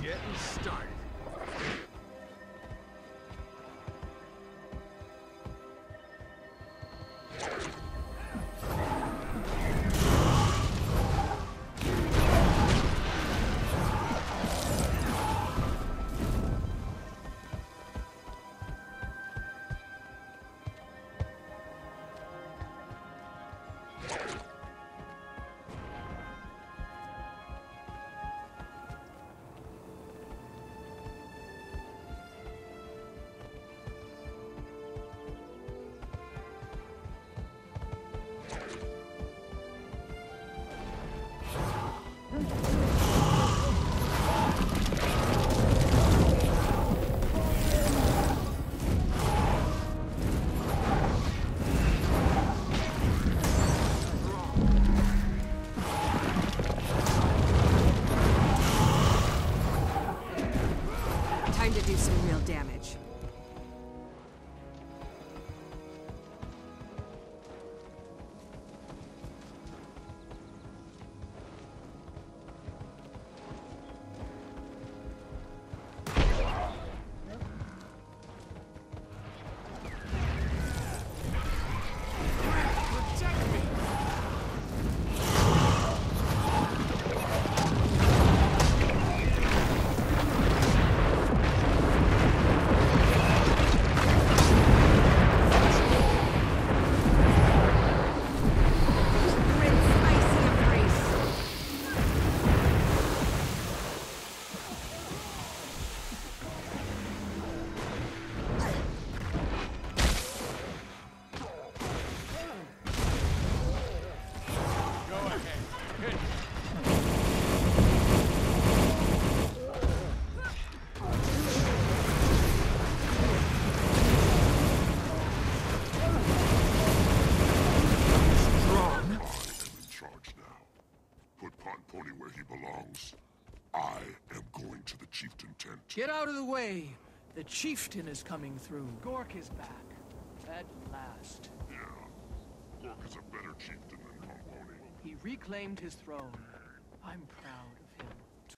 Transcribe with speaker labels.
Speaker 1: Getting started.
Speaker 2: Time to do some real damage.
Speaker 3: Get out of the way! The chieftain is coming through. Gork is back. At last.
Speaker 4: Yeah. Gork is a better chieftain than Pomponi.
Speaker 3: He reclaimed his throne. I'm proud.